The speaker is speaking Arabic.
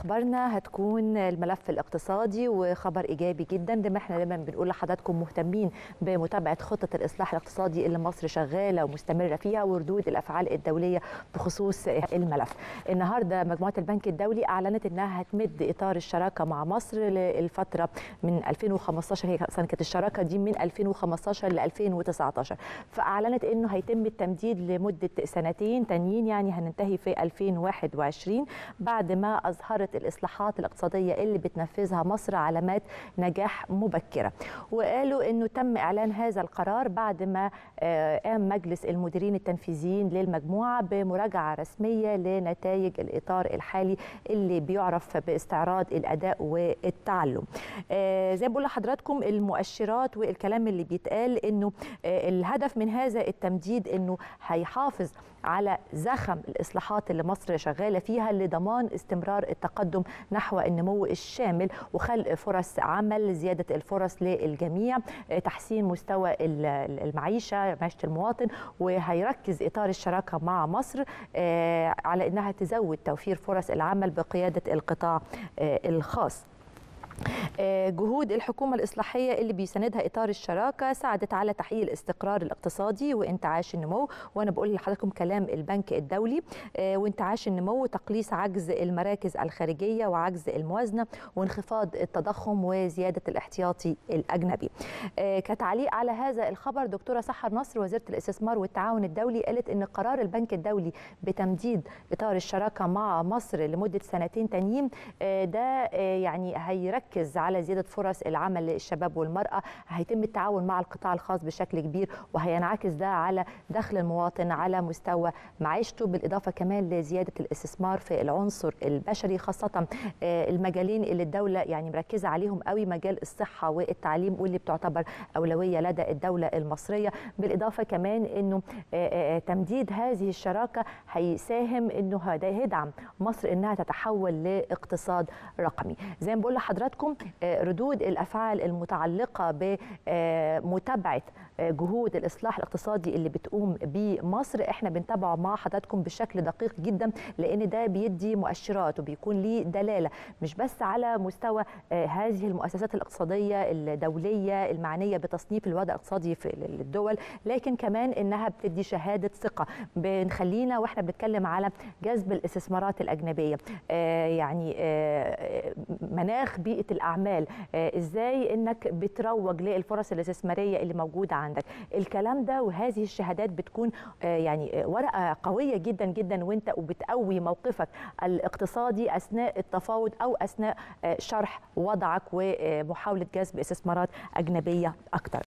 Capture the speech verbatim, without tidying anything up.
اخبارنا هتكون الملف الاقتصادي وخبر ايجابي جدا زي ما احنا دايما بنقول لحضراتكم مهتمين بمتابعه خطه الاصلاح الاقتصادي اللي مصر شغاله ومستمره فيها وردود الافعال الدوليه بخصوص الملف. النهارده مجموعه البنك الدولي اعلنت انها هتمد اطار الشراكه مع مصر للفتره من ألفين وخمستاشر، هي اصلا كانت الشراكه دي من ألفين وخمستاشر ل ألفين وتسعتاشر، فاعلنت انه هيتم التمديد لمده سنتين تانيين، يعني هننتهي في ألفين وواحد وعشرين بعد ما اظهرت الاصلاحات الاقتصاديه اللي بتنفذها مصر علامات نجاح مبكره. وقالوا انه تم اعلان هذا القرار بعد ما قام مجلس المديرين التنفيذيين للمجموعه بمراجعه رسميه لنتائج الاطار الحالي اللي بيعرف باستعراض الاداء والتعلم. زي ما بقول لحضراتكم المؤشرات والكلام اللي بيتقال انه الهدف من هذا التمديد انه هيحافظ على زخم الاصلاحات اللي مصر شغاله فيها لضمان استمرار التقدم نحو النمو الشامل وخلق فرص عمل، زياده الفرص للجميع، تحسين مستوى المعيشه، معيشه المواطن. وهيركز اطار الشراكه مع مصر على انها تزود توفير فرص العمل بقياده القطاع الخاص. جهود الحكومة الإصلاحية اللي بيساندها إطار الشراكة ساعدت على تحقيق الاستقرار الاقتصادي وانتعاش النمو، وأنا بقول لحضراتكم كلام البنك الدولي، وانتعاش النمو وتقليص عجز المراكز الخارجية وعجز الموازنة وانخفاض التضخم وزيادة الاحتياطي الأجنبي. كتعليق على هذا الخبر دكتورة سحر نصر وزيرة الاستثمار والتعاون الدولي قالت إن قرار البنك الدولي بتمديد إطار الشراكة مع مصر لمدة سنتين تانيين ده يعني هيركز ركز على زيادة فرص العمل للشباب والمرأة، هيتم التعاون مع القطاع الخاص بشكل كبير وهينعكس ده على دخل المواطن على مستوى معيشته، بالإضافة كمان لزيادة الاستثمار في العنصر البشري، خاصة المجالين اللي الدولة يعني مركزة عليهم قوي، مجال الصحة والتعليم واللي بتعتبر أولوية لدى الدولة المصرية. بالإضافة كمان أنه تمديد هذه الشراكة هيساهم أنه هيدعم مصر أنها تتحول لاقتصاد رقمي. زي ما بقول لحضراتكم ردود الافعال المتعلقه بمتابعه جهود الاصلاح الاقتصادي اللي بتقوم بمصر احنا بنتابعه مع حضراتكم بشكل دقيق جدا، لان ده بيدي مؤشرات وبيكون ليه دلاله مش بس على مستوى هذه المؤسسات الاقتصاديه الدوليه المعنيه بتصنيف الوضع الاقتصادي في الدول، لكن كمان انها بتدي شهاده ثقه بنخلينا واحنا بنتكلم على جذب الاستثمارات الاجنبيه، يعني مناخ بيئه الاعمال، ازاي انك بتروج للفرص الاستثماريه اللي موجوده عندك. الكلام ده وهذه الشهادات بتكون يعني ورقه قويه جدا جدا وانت وبتقوي موقفك الاقتصادي اثناء التفاوض او اثناء شرح وضعك ومحاوله جذب استثمارات اجنبيه اكتر.